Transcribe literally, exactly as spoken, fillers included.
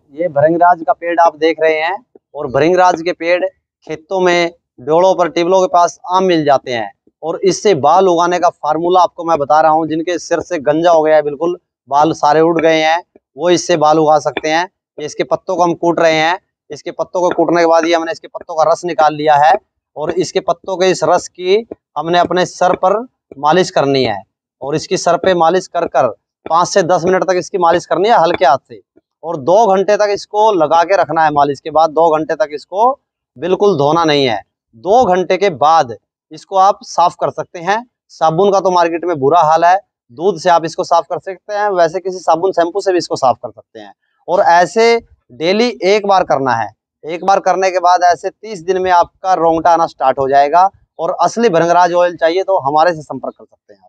ये भृंगराज का पेड़ आप देख रहे हैं और भृंगराज के पेड़ खेतों में, डोलों पर, टिबलों के पास आम मिल जाते हैं। और इससे बाल उगाने का फार्मूला आपको मैं बता रहा हूँ। जिनके सिर से गंजा हो गया है, बिल्कुल बाल सारे उड़ गए हैं, वो इससे बाल उगा सकते हैं। इसके पत्तों को हम कूट रहे हैं। इसके पत्तों को कूटने के बाद ये हमने इसके पत्तों का रस निकाल लिया है और इसके पत्तों के इस रस की हमने अपने सर पर मालिश करनी है। और इसकी सर पे मालिश कर कर पाँच से दस मिनट तक इसकी मालिश करनी है हल्के हाथ से। और दो घंटे तक इसको लगा के रखना है। मालिश के बाद दो घंटे तक इसको बिल्कुल धोना नहीं है। दो घंटे के बाद इसको आप साफ कर सकते हैं। साबुन का तो मार्केट में बुरा हाल है, दूध से आप इसको साफ कर सकते हैं। वैसे किसी साबुन शैम्पू से भी इसको साफ कर सकते हैं। और ऐसे डेली एक बार करना है। एक बार करने के बाद ऐसे तीस दिन में आपका रोंगटा आना स्टार्ट हो जाएगा। और असली भृंगराज ऑयल चाहिए तो हमारे से संपर्क कर सकते हैं।